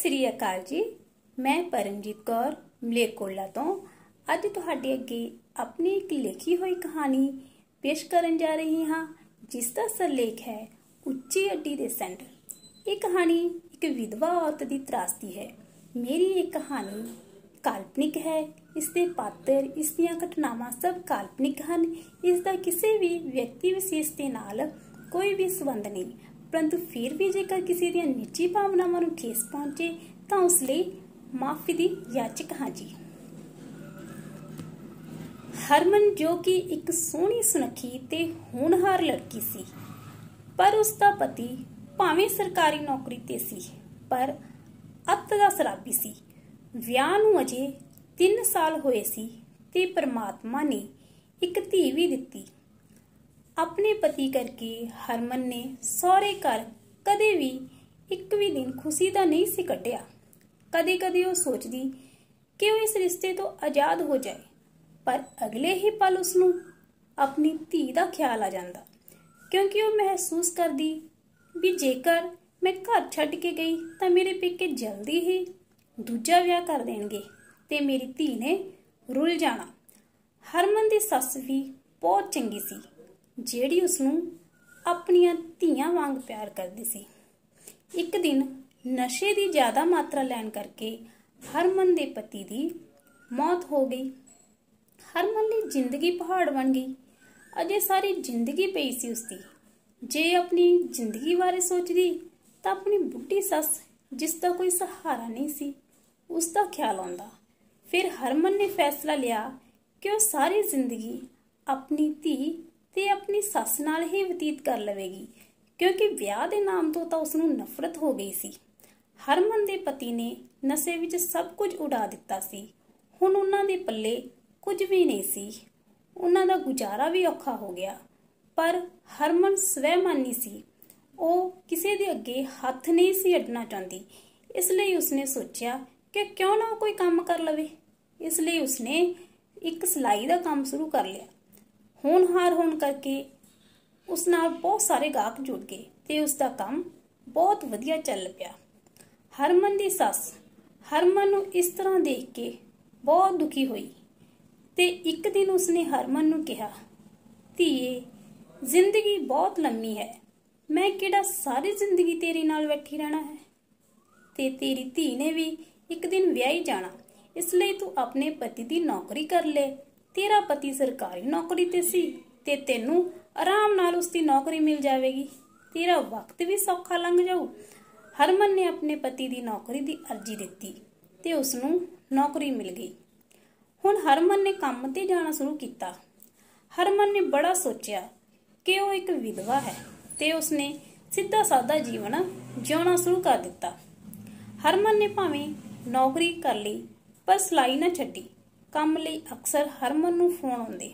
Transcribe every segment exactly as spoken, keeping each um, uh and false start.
ਸ੍ਰੀ ਅਕਾਲ ਜੀ। ਮੈਂ ਪਰਮਜੀਤ ਕੌਰ ਮਲੇਰਕੋਟਲਾ ਤੋਂ ਅੱਜ ਤੁਹਾਡੇ ਅੱਗੇ ਆਪਣੀ ਇੱਕ ਲਿਖੀ ਹੋਈ ਕਹਾਣੀ ਪੇਸ਼ ਕਰਨ ਜਾ ਰਹੀ ਹਾਂ, ਜਿਸ ਦਾ ਸਿਰਲੇਖ ਹੈ ਉੱਚੀ ਅੱਡੀ ਦੇ ਸੈਂਟਰ। ਇਹ ਕਹਾਣੀ ਇੱਕ ਵਿਧਵਾ ਔਰਤ ਦੀ ਤਰਾਸਦੀ ਹੈ। ਮੇਰੀ ਇਹ ਕਹਾਣੀ ਕਾਲਪਨਿਕ ਹੈ। ਇਸ ਦੇ ਪਾਤਰ, ਇਸ ਦੀਆਂ ਘਟਨਾਵਾਂ ਸਭ ਕਾਲਪਨਿਕ ਹਨ। ਇਸ ਦਾ ਕਿਸੇ ਵੀ ਵਿਅਕਤੀ ਵਿਸ਼ੇਸ਼ ਦੇ ਨਾਲ ਕੋਈ ਵੀ ਸੰਬੰਧ ਨਹੀਂ, परंतु फिर भी जेकर किसी ਦੀਆਂ ਨਿੱਜੀ ਭਾਵਨਾਵਾਂ ਨੂੰ ਠੇਸ ਪਹੁੰਚੇ ਤਾਂ ਉਸ ਲਈ ਮਾਫੀ ਦੀ ਯਾਚਕ ਹਾਂ ਜੀ। ਹਰਮਨ, ਜੋ ਕਿ ਇੱਕ ਸੋਹਣੀ ਸੁਨੱਖੀ ਤੇ ਹੋਣਹਾਰ ਲੜਕੀ ਸੀ, ਪਰ ਉਸ ਦਾ ਪਤੀ ਭਾਵੇਂ ਸਰਕਾਰੀ ਨੌਕਰੀ ਤੇ ਸੀ, ਪਰ ਅੱਤ ਦਾ ਸ਼ਰਾਬੀ ਸੀ। ਵਿਆਹ ਨੂੰ ਅਜੇ ਤਿੰਨ ਸਾਲ ਹੋਏ ਸੀ ਤੇ ਪਰਮਾਤਮਾ ਨੇ ਇੱਕ ਧੀ ਵੀ ਦਿੱਤੀ। ਆਪਣੇ ਪਤੀ ਕਰਕੇ ਹਰਮਨ ਨੇ ਸਹੁਰੇ ਘਰ ਕਦੇ ਵੀ ਇੱਕ ਵੀ ਦਿਨ ਖੁਸ਼ੀ ਦਾ ਨਹੀਂ ਸੀ ਕੱਢਿਆ। ਕਦੇ ਕਦੇ ਉਹ ਸੋਚਦੀ ਕਿ ਉਹ ਇਸ ਰਿਸ਼ਤੇ ਤੋਂ ਆਜ਼ਾਦ ਹੋ ਜਾਏ, ਪਰ ਅਗਲੇ ਹੀ ਪਲ ਉਸਨੂੰ ਆਪਣੀ ਧੀ ਦਾ ਖਿਆਲ ਆ ਜਾਂਦਾ, ਕਿਉਂਕਿ ਉਹ ਮਹਿਸੂਸ ਕਰਦੀ ਵੀ ਜੇਕਰ ਮੈਂ ਘਰ ਛੱਡ ਕੇ ਗਈ ਤਾਂ ਮੇਰੇ ਪੇਕੇ ਜਲਦੀ ਹੀ ਦੂਜਾ ਵਿਆਹ ਕਰ ਦੇਣਗੇ ਤੇ ਮੇਰੀ ਧੀ ਨੇ ਰੁੱਲ ਜਾਣਾ। ਹਰਮਨ ਦੀ ਸੱਸ ਵੀ ਬਹੁਤ ਚੰਗੀ ਸੀ, ਜਿਹੜੀ ਉਸਨੂੰ ਆਪਣੀਆਂ ਧੀਆਂ ਵਾਂਗ ਪਿਆਰ ਕਰਦੀ ਸੀ। ਇੱਕ ਦਿਨ ਨਸ਼ੇ ਦੀ ਜ਼ਿਆਦਾ ਮਾਤਰਾ ਲੈਣ ਕਰਕੇ ਹਰਮਨ ਦੇ ਪਤੀ ਦੀ ਮੌਤ ਹੋ ਗਈ। ਹਰਮਨ ਲਈ ਜ਼ਿੰਦਗੀ ਪਹਾੜ ਬਣ ਗਈ। ਅਜੇ ਸਾਰੀ ਜ਼ਿੰਦਗੀ ਪਈ ਸੀ ਉਸਦੀ। ਜੇ ਆਪਣੀ ਜ਼ਿੰਦਗੀ ਬਾਰੇ ਸੋਚਦੀ ਤਾਂ ਆਪਣੀ ਬੁੱਢੀ ਸੱਸ, ਜਿਸ ਦਾ ਕੋਈ ਸਹਾਰਾ ਨਹੀਂ ਸੀ, ਉਸ ਦਾ ਖਿਆਲ ਆਉਂਦਾ। ਫਿਰ ਹਰਮਨ ਨੇ ਫੈਸਲਾ ਲਿਆ ਕਿ ਉਹ ਸਾਰੀ ਜ਼ਿੰਦਗੀ ਆਪਣੀ ਧੀ ਤੇ ਆਪਣੀ ਸੱਸ ਨਾਲ ਹੀ ਬਤੀਤ ਕਰ ਲਵੇਗੀ, ਕਿਉਂਕਿ ਵਿਆਹ ਦੇ ਨਾਮ ਤੋਂ ਤਾਂ ਉਸਨੂੰ ਨਫ਼ਰਤ ਹੋ ਗਈ ਸੀ। ਹਰਮਨ ਦੇ ਪਤੀ ਨੇ ਨਸ਼ੇ ਵਿੱਚ ਸਭ ਕੁਝ ਉਡਾ ਦਿੱਤਾ ਸੀ। ਹੁਣ ਉਹਨਾਂ ਦੇ ਪੱਲੇ ਕੁਝ ਵੀ ਨਹੀਂ ਸੀ। ਉਹਨਾਂ ਦਾ ਗੁਜ਼ਾਰਾ ਵੀ ਔਖਾ ਹੋ ਗਿਆ। ਪਰ ਹਰਮਨ ਸਵੈਮਾਨੀ ਸੀ। ਉਹ ਕਿਸੇ ਦੇ ਅੱਗੇ ਹੱਥ ਨਹੀਂ ਸੀ ਅੱਡਣਾ ਚਾਹੁੰਦੀ। ਇਸ ਲਈ ਉਸਨੇ ਸੋਚਿਆ ਕਿ ਕਿਉਂ ਨਾ ਕੋਈ ਕੰਮ ਕਰ ਲਵੇ। ਇਸ ਲਈ ਉਸਨੇ ਇੱਕ ਸਿਲਾਈ ਦਾ ਕੰਮ ਸ਼ੁਰੂ ਕਰ ਲਿਆ। ਹੋਣਹਾਰ ਹੋਣ ਕਰਕੇ ਉਸ ਨਾਲ ਬਹੁਤ ਸਾਰੇ ਗਾਹਕ ਜੁੜ ਗਏ ਤੇ ਉਸ ਦਾ ਕੰਮ ਬਹੁਤ ਵਧੀਆ ਚੱਲ ਪਿਆ। ਹਰਮਨ ਦੀ ਸੱਸ ਹਰਮਨ ਨੂੰ ਇਸ ਤਰ੍ਹਾਂ ਦੇਖ ਕੇ ਬਹੁਤ ਦੁਖੀ ਹੋਈ ਤੇ ਇੱਕ ਦਿਨ ਉਸਨੇ ਹਰਮਨ ਨੂੰ ਕਿਹਾ, ਧੀਏ, ਜ਼ਿੰਦਗੀ ਬਹੁਤ ਲੰਮੀ ਹੈ। ਮੈਂ ਕਿਹੜਾ ਸਾਰੀ ਜ਼ਿੰਦਗੀ ਤੇਰੇ ਨਾਲ ਬੈਠੀ ਰਹਿਣਾ ਹੈ, ਤੇ ਤੇਰੀ ਧੀ ਨੇ ਵੀ ਇੱਕ ਦਿਨ ਵਿਆਹੀ ਜਾਣਾ। ਇਸ ਲਈ ਤੂੰ ਆਪਣੇ ਪਤੀ ਦੀ ਨੌਕਰੀ ਕਰ ਲੈ। ਤੇਰਾ ਪਤੀ ਸਰਕਾਰੀ ਨੌਕਰੀ ਤੇ ਸੀ ਤੇ ਤੈਨੂੰ ਆਰਾਮ ਨਾਲ ਉਸ ਦੀ ਨੌਕਰੀ ਮਿਲ ਜਾਵੇਗੀ। ਤੇਰਾ ਵਕਤ ਵੀ ਸੌਖਾ ਲੰਘ ਜਾਊ। ਹਰਮਨ ਨੇ ਆਪਣੇ ਪਤੀ ਦੀ ਨੌਕਰੀ ਦੀ ਅਰਜ਼ੀ ਦਿੱਤੀ ਤੇ ਉਸ ਨੂੰ ਨੌਕਰੀ ਮਿਲ ਗਈ। ਹੁਣ ਹਰਮਨ ਨੇ ਕੰਮ ਤੇ ਜਾਣਾ ਸ਼ੁਰੂ ਕੀਤਾ। ਹਰਮਨ ਨੇ ਬੜਾ ਸੋਚਿਆ ਕਿ ਉਹ ਇੱਕ ਵਿਧਵਾ ਹੈ ਤੇ ਉਸਨੇ ਸਿੱਧਾ ਸਾਦਾ ਜੀਵਨ ਜਿਉਣਾ ਸ਼ੁਰੂ ਕਰ ਦਿੱਤਾ। ਹਰਮਨ ਨੇ ਭਾਵੇਂ ਨੌਕਰੀ ਕਰ ਲਈ, ਪਰ ਸਿਲਾਈ ਨਾ ਛੱਡੀ। ਕੰਮ ਲਈ ਅਕਸਰ ਹਰਮਨ ਨੂੰ ਫੋਨ ਆਉਂਦੇ।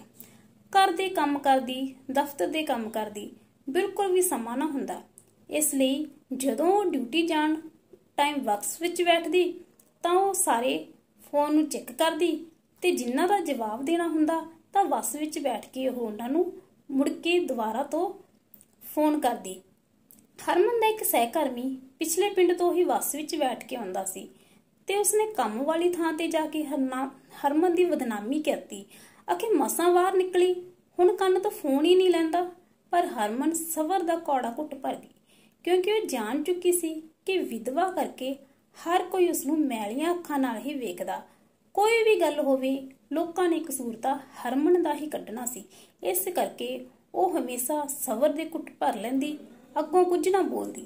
ਘਰ ਦੇ ਕੰਮ ਕਰਦੀ, ਦਫ਼ਤਰ ਦੇ ਕੰਮ ਕਰਦੀ, ਬਿਲਕੁਲ ਵੀ ਸਮਾਂ ਨਾ ਹੁੰਦਾ। ਇਸ ਲਈ ਜਦੋਂ ਉਹ ਡਿਊਟੀ ਜਾਣ ਟਾਈਮ ਵਕਸ ਵਿੱਚ ਬੈਠਦੀ ਤਾਂ ਉਹ ਸਾਰੇ ਫੋਨ ਨੂੰ ਚੈੱਕ ਕਰਦੀ ਤੇ ਜਿਨ੍ਹਾਂ ਦਾ ਜਵਾਬ ਦੇਣਾ ਹੁੰਦਾ ਤਾਂ ਬੱਸ ਵਿੱਚ ਬੈਠ ਕੇ ਉਹ ਉਹਨਾਂ ਨੂੰ ਮੁੜ ਕੇ ਦੁਬਾਰਾ ਤੋਂ ਫੋਨ ਕਰਦੀ। ਹਰਮਨ ਦਾ ਇੱਕ ਸਹਿਕਰਮੀ ਪਿਛਲੇ ਪਿੰਡ ਤੋਂ ਹੀ ਬੱਸ ਵਿੱਚ ਬੈਠ ਕੇ ਆਉਂਦਾ ਸੀ ਤੇ ਉਸਨੇ ਕੰਮ ਵਾਲੀ ਥਾਂ ਤੇ ਜਾ ਕੇ ਹਰਨਾ ਹਰਮਨ ਦੀ ਬਦਨਾਮੀ ਕਰਤੀ। ਆਖੇ ਮਸਾਂ ਬਾਹਰ ਨਿਕਲੀ, ਹੁਣ ਕੰਨ ਤੋਂ ਫੋਨ ਹੀ ਨਹੀਂ ਲੈਂਦਾ। ਪਰ ਹਰਮਨ ਸਬਰ ਦਾ ਕੌੜਾ ਘੁੱਟ ਭਰ ਗਈ, ਕਿਉਂਕਿ ਉਹ ਜਾਣ ਚੁੱਕੀ ਸੀ ਕਿ ਵਿਧਵਾ ਕਰਕੇ ਹਰ ਕੋਈ ਉਸਨੂੰ ਮੈਲੀਆਂ ਅੱਖਾਂ ਨਾਲ ਹੀ ਵੇਖਦਾ। ਕੋਈ ਵੀ ਗੱਲ ਹੋਵੇ, ਲੋਕਾਂ ਨੇ ਕਸੂਰ ਤਾਂ ਹਰਮਨ ਦਾ ਹੀ ਕੱਢਣਾ ਸੀ। ਇਸ ਕਰਕੇ ਉਹ ਹਮੇਸ਼ਾ ਸਬਰ ਦੇ ਘੁੱਟ ਭਰ ਲੈਂਦੀ, ਅੱਗੋਂ ਕੁਝ ਨਾ ਬੋਲਦੀ।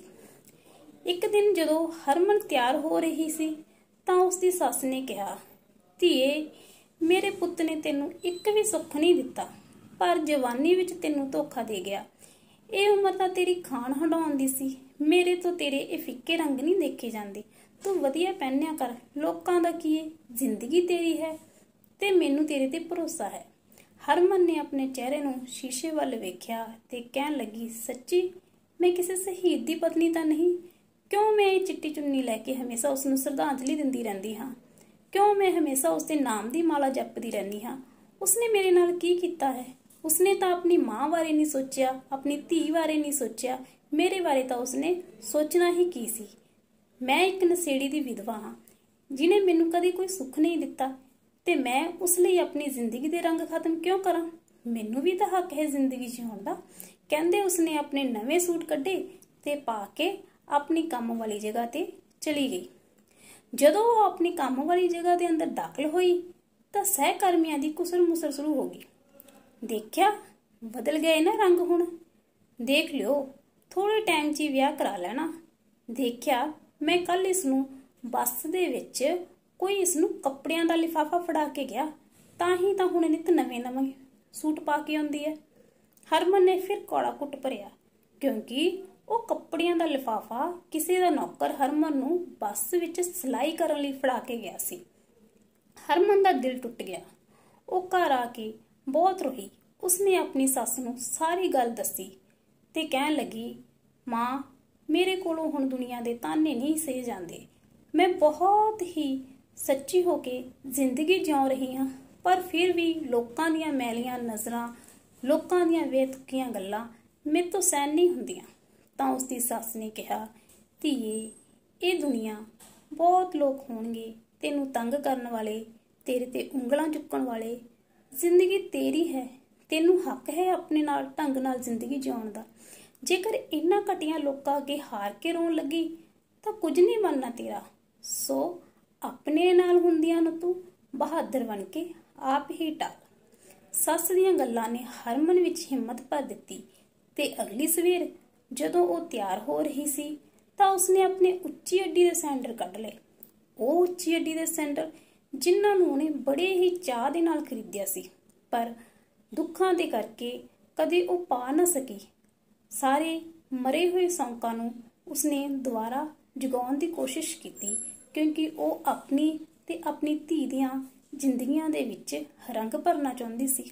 ਇੱਕ ਦਿਨ ਜਦੋਂ ਹਰਮਨ ਤਿਆਰ ਹੋ ਰਹੀ ਸੀ ਤਾਂ ਉਸਦੀ ਸੱਸ ਨੇ ਕਿਹਾ, ਧੀਏ, ਮੇਰੇ ਪੁੱਤ ਨੇ ਤੈਨੂੰ ਇੱਕ ਵੀ ਸੁੱਖ ਨਹੀਂ ਦਿੱਤਾ, ਪਰ ਜਵਾਨੀ ਵਿੱਚ ਤੈਨੂੰ ਧੋਖਾ ਦੇ ਗਿਆ। ਇਹ ਉਮਰ ਤਾਂ ਤੇਰੀ ਖਾਣ ਹੰਡਾਉਣ ਦੀ ਸੀ। ਮੇਰੇ ਤੋਂ ਤੇਰੇ ਇਹ ਫਿੱਕੇ ਰੰਗ ਨਹੀਂ ਦੇਖੇ ਜਾਂਦੇ। ਤੂੰ ਵਧੀਆ ਪਹਿਨਿਆ ਕਰ। ਲੋਕਾਂ ਦਾ ਕੀ ਏ, ਜ਼ਿੰਦਗੀ ਤੇਰੀ ਹੈ ਤੇ ਮੈਨੂੰ ਤੇਰੇ ਤੇ ਭਰੋਸਾ ਹੈ। ਹਰਮਨ ਨੇ ਆਪਣੇ ਚਿਹਰੇ ਨੂੰ ਸ਼ੀਸ਼ੇ ਵੱਲ ਵੇਖਿਆ ਤੇ ਕਹਿਣ ਲੱਗੀ, ਸੱਚੀ ਮੈਂ ਕਿਸੇ ਸ਼ਹੀਦ ਦੀ ਪਤਨੀ ਤਾਂ ਨਹੀਂ? ਕਿਉਂ ਮੈਂ ਇਹ ਚਿੱਟੀ ਚੁੰਨੀ ਲੈ ਕੇ ਹਮੇਸ਼ਾ ਉਸ ਨੂੰ ਸ਼ਰਧਾਂਜਲੀ ਦਿੰਦੀ ਰਹਿੰਦੀ ਹਾਂ? ਕਿਉਂ ਮੈਂ ਹਮੇਸ਼ਾ ਉਸਦੇ ਨਾਮ ਦੀ ਮਾਲਾ ਜਪਦੀ ਰਹਿੰਦੀ ਹਾਂ? ਉਸਨੇ ਮੇਰੇ ਨਾਲ ਕੀ ਕੀਤਾ ਹੈ? ਉਸਨੇ ਤਾਂ ਆਪਣੀ ਮਾਂ ਬਾਰੇ ਨਹੀਂ ਸੋਚਿਆ, ਆਪਣੀ ਧੀ ਬਾਰੇ ਨਹੀਂ ਸੋਚਿਆ। ਮੇਰੇ ਬਾਰੇ ਤਾਂ ਉਸਨੇ ਸੋਚਣਾ ਹੀ ਕੀ ਸੀ? मैं एक नशेड़ी दी विधवा हाँ जिन्हें मैनू कदी कोई सुख नहीं दिता, ते मैं उस लिए अपनी जिंदगी दे रंग खत्म क्यों करा? मैनू भी तो हक है जिंदगी जिउण दा। कहंदे उसने अपने नवे सूट कड्ढे ते पा के अपनी काम वाली जगह ते चली गई। जदों वो अपनी काम वाली जगह के अंदर दाखिल हुई तो सहकर्मियों की कुसर मुसर शुरू हो गई। देखिया बदल गए ना रंग हुण, देख लियो थोड़े टाइम च ही विआह करा लैना। देखिया मैं कल इसनूं बस दे विच कोई इसनूं कपड़ियां दा लिफाफा फड़ा के गया, तां ही तां हुण नित नवे नवे सूट पा के आउंदी है। हरमन ने फिर कौड़ा कुट भरिया क्योंकि वो कपड़ियां दा लिफाफा किसी दा नौकर हरमन नूं बस विच सिलाई करन लई फड़ा के गया सी। हरमन दा दिल टुट गया। वो घर आके बहुत रोई। उसने अपनी सस नूं सारी गल दसी ते कहण लगी, मां मेरे कोलों हुण दुनिया दे ताने नहीं सहे जांदे। मैं बहुत ही सच्ची होके जिंदगी जिउं रही हाँ, पर फिर भी लोकां दीयां मैलियां नज़रां, लोकां दीयां बेतुकीयां गल्लां मेरे तो सहन नहीं हुंदियां। तां उसदी सस ने कहा, धीए ये दुनिया बहुत लोग होणगे तैनूं तंग करन वाले, तेरे ते उंगलां चुकण वाले। जिंदगी तेरी है, तैनूं हक है अपने नाल ढंग नाल जिंदगी जिउण दा। जेकर इन्हां घटिया लोकां अगे हार के रोण लगी तां कुछ नहीं बनना तेरा। सो अपने नाल हुंदियां नूं तूं बहादुर बन के आप ही टाल। सस दीयां गल्लां ने हरमन विच हिम्मत भर दित्ती ते अगली सवेर जदों वो तैयार हो रही सी तां उसने अपने उच्ची अड्डी दे सैंडल कढ लए। वो उच्ची अड्डी दे सैंडल जिन्हां नूं उहने बड़े ही चाह दे नाल खरीदिया सी, पर दुखां दे करके कदे वो पा ना सकी। सारे मरे हुए सौंकां नूं उसने दोबारा जगाउण दी कोशिश कीती क्योंकि वो अपनी ते अपनी धी दीयां जिंदगियां दे विच रंग भरना चाहुंदी सी।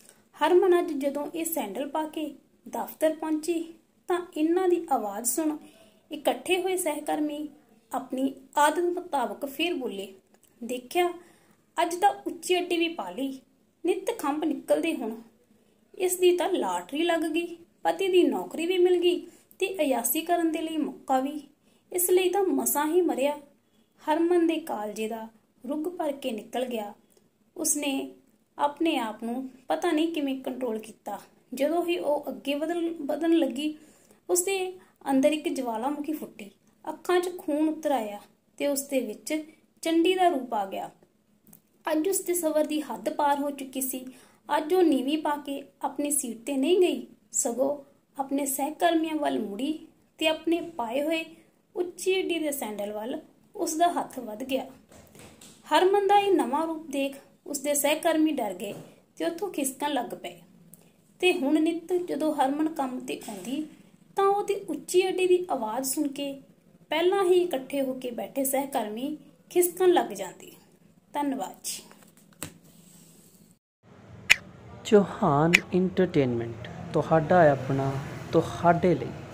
हरमन अज जदों ये सैंडल पा के दफ्तर पहुंची तां इन्हां दी आवाज़ सुण इकट्ठे हुए सहकर्मी अपनी आदत मुताबक फिर बोले, देखिया अज तां उच्ची अड्डी भी पा लई, नित खंभ निकलदे हुण। इस दी तां लाटरी लग गई, पति दी नौकरी भी मिल गई ते अयासी करन दे लई मौका भी, इसलिए तां मसां ही मरिया। हरमन दे कालजे दा रुग भर के निकल गया। उसने अपने आप नूं पता नहीं किवें कंट्रोल किया। जदों ही वो अगे वधन वधन लगी उसदे अंदर एक ज्वालामुखी फुटी, अखां च खून उतर आया ते उसदे विच चंडी दा रूप आ गया। अज उसके सबर की हद पार हो चुकी सी। अज वो नीवी पा के अपनी सीट ते नहीं गई, सगों अपने सहकर्मियों वाल मुड़ी ते अपने पाए हुए उच्ची अड्डी दे सैंडल वाल उसका हथ वध गया। हरमन दा ये नवा रूप देख उसके सहकर्मी डर गए ते उत्थों खिसकन लग पे। ते हुण नित जदों हरमन काम ते आउंदी तां ओहदी उच्ची अड्डी दी आवाज़ सुन के पहलां ही इकट्ठे होके बैठे सहकर्मी खिसकन लग जांदे। धन्नवाद जी। चौहान इंटरटेनमेंट तुहाडा अपना तुहाडे लई।